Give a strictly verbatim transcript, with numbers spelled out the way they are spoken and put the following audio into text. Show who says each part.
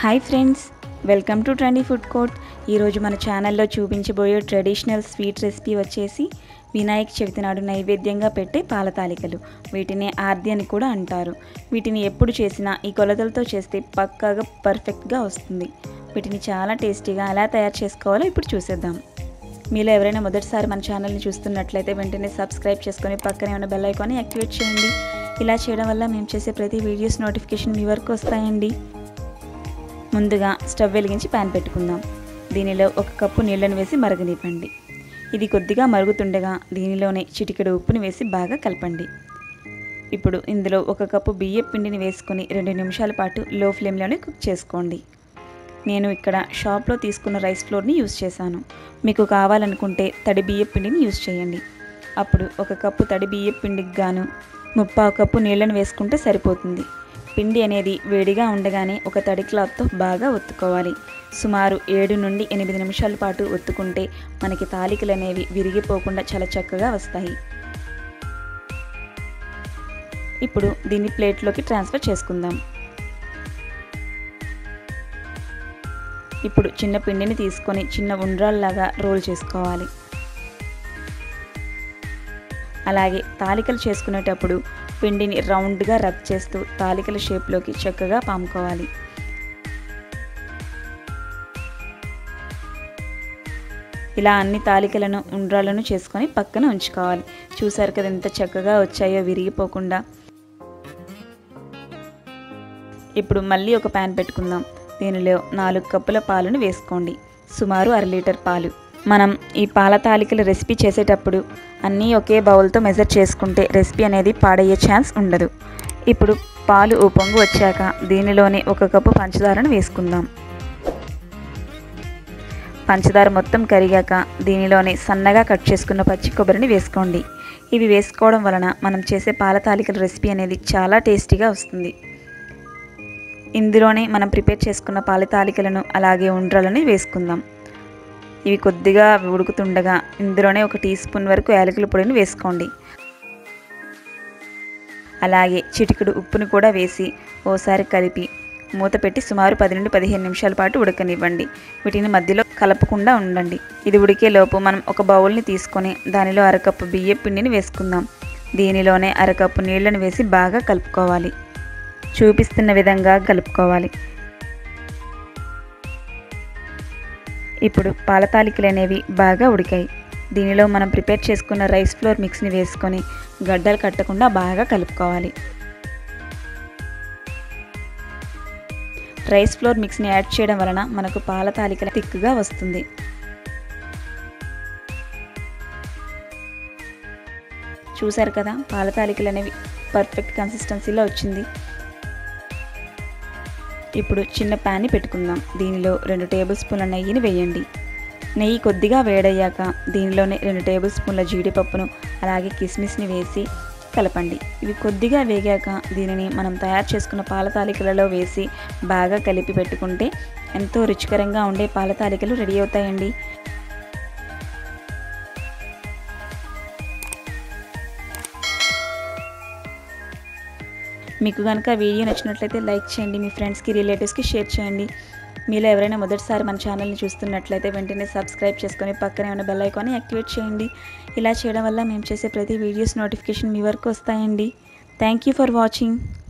Speaker 1: Hi friends, welcome to trendy food court. ఈరోజు మన ఛానల్లో చూపించబోయే ట్రెడిషనల్ స్వీట్ రెసిపీ వచ్చేసి వినాయక చవితి నాడు నైవేద్యంగా పెట్టే పాల తాలికలు. వీటిని ఆర్ది అని కూడా అంటారు. వీటిని ఎప్పుడు చేసినా ఈ కొలతలతో చేస్తే పక్కాగా పర్ఫెక్ట్గా వస్తుంది. వీటిని చాలా టేస్టీగా ఎలా తయారు చేసుకోవాలో ఇప్పుడు చూసేద్దాం. మీలో ఎవరైనా మొదటిసారి మన ఛానల్ని చూస్తున్నట్లయితే వెంటనే సబ్స్క్రైబ్ చేసుకొని పక్కనే ఉన్న బెల్ ఐకాన్ని యాక్టివేట్ చేయండి. ఇలా చేయడం వల్ల మేము చేసే ప్రతి వీడియోస్ నోటిఫికేషన్ మీ వరకు వస్తాయండి. ముందుగా స్టవ్ వెలిగించి ప్యాన్ పెట్టుకుందాం. దీనిలో ఒక కప్పు నీళ్ళను వేసి మరగనివ్వండి. ఇది కొద్దిగా మరుగుతుండగా దీనిలోనే చిటికెడు ఉప్పుని వేసి బాగా కలపండి. ఇప్పుడు ఇందులో ఒక కప్పు బియ్యం పిండిని వేసుకొని రెండు నిమిషాల పాటు లో ఫ్లేమ్లోనే కుక్ చేసుకోండి. నేను ఇక్కడ షాప్లో తీసుకున్న రైస్ ఫ్లోర్ని యూజ్ చేశాను. మీకు కావాలనుకుంటే తడి బియ్యం పిండిని యూజ్ చేయండి. అప్పుడు ఒక కప్పు తడి బియ్యం పిండికి గాను ముప్పావు కప్పు నీళ్ళను వేసుకుంటే సరిపోతుంది. పిండి అనేది వేడిగా ఉండగానే ఒక తడి క్లాత్తో బాగా ఒత్తుకోవాలి. సుమారు ఏడు నుండి ఎనిమిది నిమిషాల పాటు ఒత్తుకుంటే మనకి తాలికలు అనేవి విరిగిపోకుండా చాలా చక్కగా వస్తాయి. ఇప్పుడు దీన్ని ప్లేట్లోకి ట్రాన్స్ఫర్ చేసుకుందాం. ఇప్పుడు చిన్న పిండిని తీసుకొని చిన్న ఉండ్రాల్లాగా రోల్ చేసుకోవాలి. అలాగే తాలికలు చేసుకునేటప్పుడు పిండిని రౌండ్గా రబ్ చేస్తూ తాలికల షేప్లోకి చక్కగా పాముకోవాలి. ఇలా అన్ని తాలికలను ఉండ్రాలను చేసుకొని పక్కన ఉంచుకోవాలి. చూసారు కదా ఎంత చక్కగా వచ్చాయో విరిగిపోకుండా. ఇప్పుడు మళ్ళీ ఒక ప్యాన్ పెట్టుకుందాం. దీనిలో నాలుగు కప్పుల పాలను వేసుకోండి. సుమారు అర లీటర్ పాలు. మనం ఈ పాల తాలికల రెసిపీ చేసేటప్పుడు అన్నీ ఒకే బౌల్తో మెజర్ చేసుకుంటే రెసిపీ అనేది పాడయ్యే ఛాన్స్ ఉండదు. ఇప్పుడు పాలు ఓ పొంగు వచ్చాక దీనిలోనే ఒక కప్పు పంచదారను వేసుకుందాం. పంచదార మొత్తం కరిగాక దీనిలోనే సన్నగా కట్ చేసుకున్న పచ్చి కొబ్బరిని వేసుకోండి. ఇవి వేసుకోవడం వలన మనం చేసే పాల తాలికల రెసిపీ అనేది చాలా టేస్టీగా వస్తుంది. ఇందులోనే మనం ప్రిపేర్ చేసుకున్న పాల తాలికలను అలాగే ఉండ్రాలని వేసుకుందాం. ఇవి కొద్దిగా ఉడుకుతుండగా ఇందులోనే ఒక టీ స్పూన్ వరకు యాలకుల పొడిని వేసుకోండి. అలాగే చిటికెడు ఉప్పును కూడా వేసి ఓసారి కలిపి మూత పెట్టి సుమారు పది నుండి పదిహేను నిమిషాల పాటు ఉడకనివ్వండి. వీటిని మధ్యలో కలపకుండా ఉండండి. ఇది ఉడికే లోపు మనం ఒక బౌల్ని తీసుకొని దానిలో అరకప్పు బియ్యం పిండిని వేసుకుందాం. దీనిలోనే అరకప్పు నీళ్లను వేసి బాగా కలుపుకోవాలి. చూపిస్తున్న విధంగా కలుపుకోవాలి. ఇప్పుడు పాల తాలికలు అనేవి బాగా ఉడికాయి. దీనిలో మనం ప్రిపేర్ చేసుకున్న రైస్ ఫ్లోర్ మిక్స్ని వేసుకొని గడ్డలు కట్టకుండా బాగా కలుపుకోవాలి. రైస్ ఫ్లోర్ మిక్స్ని యాడ్ చేయడం వలన మనకు పాల తాలికలు థిక్గా వస్తుంది. చూసారు కదా, పాల తాలికలు అనేవి పర్ఫెక్ట్ కన్సిస్టెన్సీలో వచ్చింది. ఇప్పుడు చిన్న ప్యాన్ని పెట్టుకుందాం. దీనిలో రెండు టేబుల్ స్పూన్ల నెయ్యిని వేయండి. నెయ్యి కొద్దిగా వేడయ్యాక దీనిలోనే రెండు టేబుల్ స్పూన్ల జీడిపప్పును అలాగే కిస్మిస్ని వేసి కలపండి. ఇవి కొద్దిగా వేగాక దీనిని మనం తయారు చేసుకున్న పాల తాలికలలో వేసి బాగా కలిపి పెట్టుకుంటే ఎంతో రుచికరంగా ఉండే పాల తాలికలు రెడీ అవుతాయండి. మీకు కనుక వీడియో నచ్చినట్లయితే లైక్ చేయండి. మీ ఫ్రెండ్స్కి రిలేటివ్స్కి షేర్ చేయండి. మీలో ఎవరైనా మొదటిసారి మన ఛానల్ని చూస్తున్నట్లయితే వెంటనే సబ్స్క్రైబ్ చేసుకొని పక్కనే ఉన్న బెల్ ఐకాన్ని యాక్టివేట్ చేయండి. ఇలా చేయడం వల్ల మేము చేసే ప్రతి వీడియోస్ నోటిఫికేషన్ మీ వరకు వస్తాయండి. Thank you for watching.